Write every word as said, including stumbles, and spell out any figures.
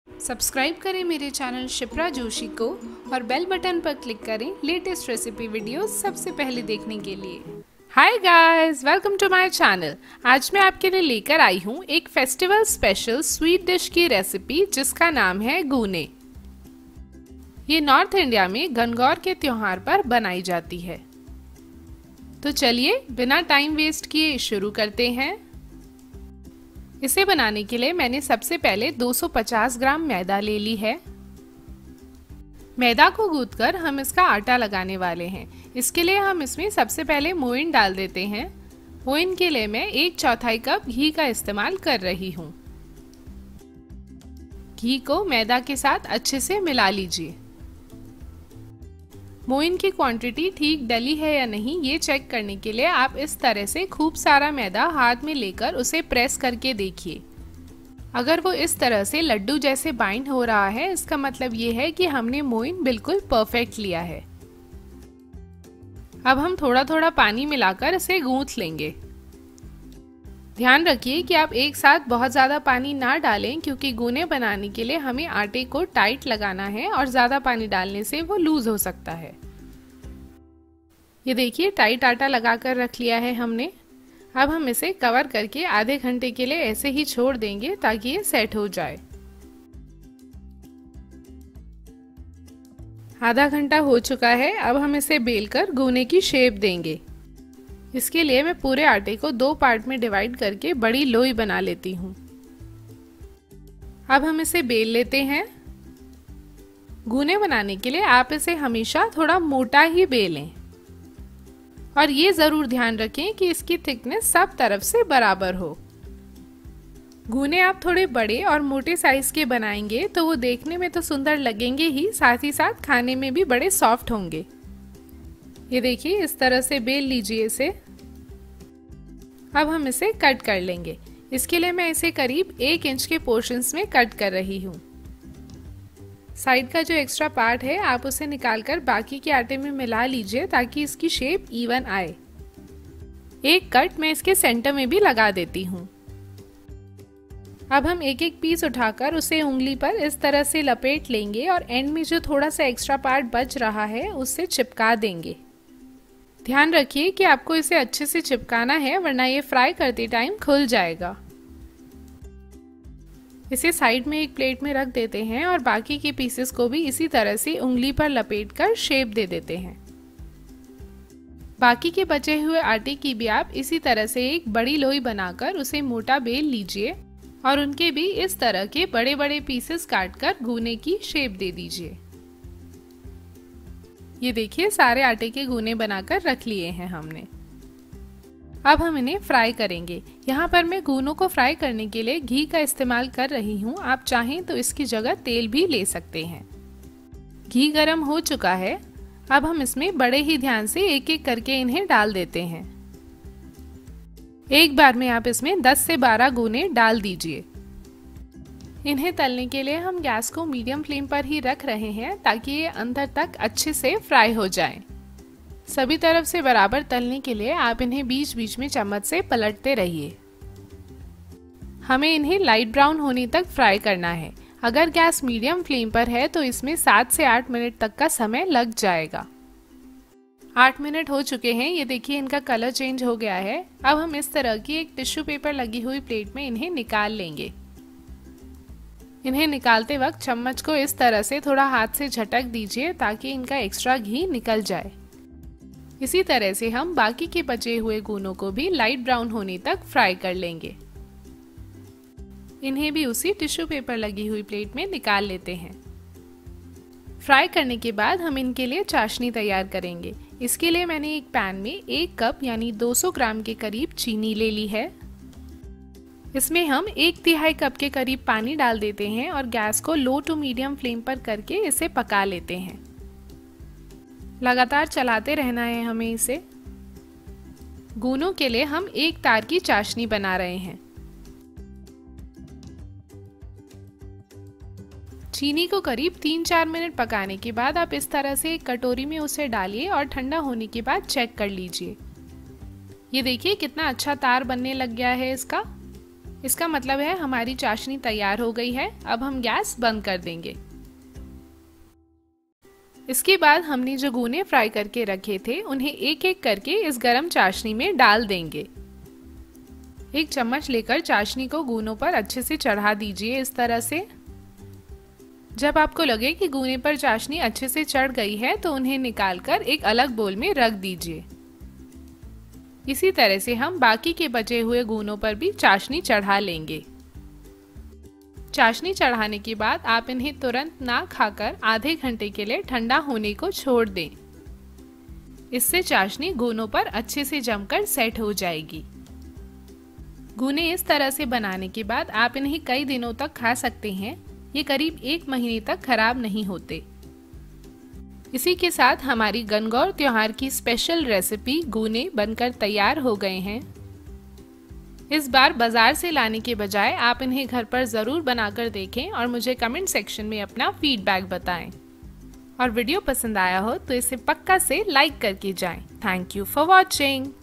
Subscribe करें मेरे channel Shipra Joshi को और बेल बटन पर क्लिक करें लेटेस्ट रेसिपी वीडियोस सबसे पहले देखने के लिए। Hi guys, welcome to my channel. आज मैं आपके लिए लेकर आई हूँ एक फेस्टिवल स्पेशल स्वीट डिश की रेसिपी जिसका नाम है गूने। ये नॉर्थ इंडिया में गणगौर के त्योहार पर बनाई जाती है। तो चलिए बिना टाइम वेस्ट किए शुरू करते हैं। इसे बनाने के लिए मैंने सबसे पहले दो सौ पचास ग्राम मैदा ले ली है। मैदा को गूंथकर हम इसका आटा लगाने वाले हैं। इसके लिए हम इसमें सबसे पहले मोइन डाल देते हैं। मोइन के लिए मैं एक चौथाई कप घी का इस्तेमाल कर रही हूँ। घी को मैदा के साथ अच्छे से मिला लीजिए। मोइन की क्वांटिटी ठीक डली है या नहीं ये चेक करने के लिए आप इस तरह से खूब सारा मैदा हाथ में लेकर उसे प्रेस करके देखिए। अगर वो इस तरह से लड्डू जैसे बाइंड हो रहा है इसका मतलब ये है कि हमने मोइन बिल्कुल परफेक्ट लिया है। अब हम थोड़ा थोड़ा पानी मिलाकर इसे गूंथ लेंगे। ध्यान रखिए कि आप एक साथ बहुत ज़्यादा पानी ना डालें क्योंकि गूने बनाने के लिए हमें आटे को टाइट लगाना है और ज़्यादा पानी डालने से वो लूज हो सकता है। ये देखिए टाइट आटा लगाकर रख लिया है हमने। अब हम इसे कवर करके आधे घंटे के लिए ऐसे ही छोड़ देंगे ताकि ये सेट हो जाए। आधा घंटा हो चुका है। अब हम इसे बेलकर गूने की शेप देंगे। इसके लिए मैं पूरे आटे को दो पार्ट में डिवाइड करके बड़ी लोई बना लेती हूँ। अब हम इसे बेल लेते हैं। गूने बनाने के लिए आप इसे हमेशा थोड़ा मोटा ही बेलें और ये जरूर ध्यान रखें कि इसकी थिकनेस सब तरफ से बराबर हो। गूने आप थोड़े बड़े और मोटे साइज के बनाएंगे तो वो देखने में तो सुंदर लगेंगे ही, साथ ही साथ खाने में भी बड़े सॉफ्ट होंगे। ये देखिए इस तरह से बेल लीजिए इसे। अब हम इसे कट कर लेंगे। इसके लिए मैं इसे करीब एक इंच के पोर्शंस में कट कर रही हूँ। साइड का जो एक्स्ट्रा पार्ट है आप उसे निकालकर बाकी के आटे में मिला लीजिए ताकि इसकी शेप इवन आए। एक कट मैं इसके सेंटर में भी लगा देती हूँ। अब हम एक एक पीस उठाकर उसे उंगली पर इस तरह से लपेट लेंगे और एंड में जो थोड़ा सा एक्स्ट्रा पार्ट बच रहा है उससे चिपका देंगे। ध्यान रखिए कि आपको इसे अच्छे से चिपकाना है वरना ये फ्राई करते टाइम खुल जाएगा। इसे साइड में एक प्लेट में रख देते हैं और बाकी के पीसेस को भी इसी तरह से उंगली पर लपेटकर शेप दे देते हैं। बाकी के बचे हुए आटे की भी आप इसी तरह से एक बड़ी लोई बनाकर उसे मोटा बेल लीजिए और उनके भी इस तरह के बड़े बड़े पीसेस काटकर गूने की शेप दे दीजिए। ये देखिए सारे आटे के गूने बनाकर रख लिए हैं हमने। अब हम इन्हें फ्राई करेंगे। यहाँ पर मैं गूनों को फ्राई करने के लिए घी का इस्तेमाल कर रही हूँ। आप चाहें तो इसकी जगह तेल भी ले सकते हैं। घी गरम हो चुका है। अब हम इसमें बड़े ही ध्यान से एक एक करके इन्हें डाल देते हैं। एक बार में आप इसमें दस से बारह गूने डाल दीजिए। इन्हें तलने के लिए हम गैस को मीडियम फ्लेम पर ही रख रहे हैं ताकि ये अंदर तक अच्छे से फ्राई हो जाएं। सभी तरफ से बराबर तलने के लिए आप इन्हें बीच बीच में चम्मच से पलटते रहिए। हमें इन्हें लाइट ब्राउन होने तक फ्राई करना है। अगर गैस मीडियम फ्लेम पर है तो इसमें सात से आठ मिनट तक का समय लग जाएगा। आठ मिनट हो चुके हैं। ये देखिए इनका कलर चेंज हो गया है। अब हम इस तरह की एक टिश्यू पेपर लगी हुई प्लेट में इन्हें निकाल लेंगे। इन्हें निकालते वक्त चम्मच को इस तरह से थोड़ा हाथ से झटक दीजिए ताकि इनका एक्स्ट्रा घी निकल जाए। इसी तरह से हम बाकी के बचे हुए गूनों को भी लाइट ब्राउन होने तक फ्राई कर लेंगे। इन्हें भी उसी टिश्यू पेपर लगी हुई प्लेट में निकाल लेते हैं। फ्राई करने के बाद हम इनके लिए चाशनी तैयार करेंगे। इसके लिए मैंने एक पैन में एक कप यानी दो सौ ग्राम के करीब चीनी ले ली है। इसमें हम एक तिहाई कप के करीब पानी डाल देते हैं और गैस को लो टू मीडियम फ्लेम पर करके इसे पका लेते हैं। लगातार चलाते रहना है हमें इसे। गूनों के लिए हम एक तार की चाशनी बना रहे हैं। चीनी को करीब तीन चार मिनट पकाने के बाद आप इस तरह से एक कटोरी में उसे डालिए और ठंडा होने के बाद चेक कर लीजिए। ये देखिए कितना अच्छा तार बनने लग गया है इसका। इसका मतलब है हमारी चाशनी तैयार हो गई है। अब हम गैस बंद कर देंगे। इसके बाद हमने जो गूने फ्राई करके रखे थे उन्हें एक एक करके इस गरम चाशनी में डाल देंगे। एक चम्मच लेकर चाशनी को गूनों पर अच्छे से चढ़ा दीजिए इस तरह से। जब आपको लगे कि गूने पर चाशनी अच्छे से चढ़ गई है तो उन्हें निकालकर एक अलग बोल में रख दीजिए। इसी तरह से हम बाकी के बचे हुए गूनों पर भी चाशनी चढ़ा लेंगे। चाशनी चढ़ाने के बाद आप इन्हें तुरंत ना खाकर आधे घंटे के लिए ठंडा होने को छोड़ दें। इससे चाशनी गूनों पर अच्छे से जमकर सेट हो जाएगी। गूने इस तरह से बनाने के बाद आप इन्हें कई दिनों तक खा सकते हैं। ये करीब एक महीने तक खराब नहीं होते। इसी के साथ हमारी गणगौर त्योहार की स्पेशल रेसिपी गूने बनकर तैयार हो गए हैं। इस बार बाजार से लाने के बजाय आप इन्हें घर पर ज़रूर बनाकर देखें और मुझे कमेंट सेक्शन में अपना फीडबैक बताएं। और वीडियो पसंद आया हो तो इसे पक्का से लाइक करके जाएं। Thank you for watching.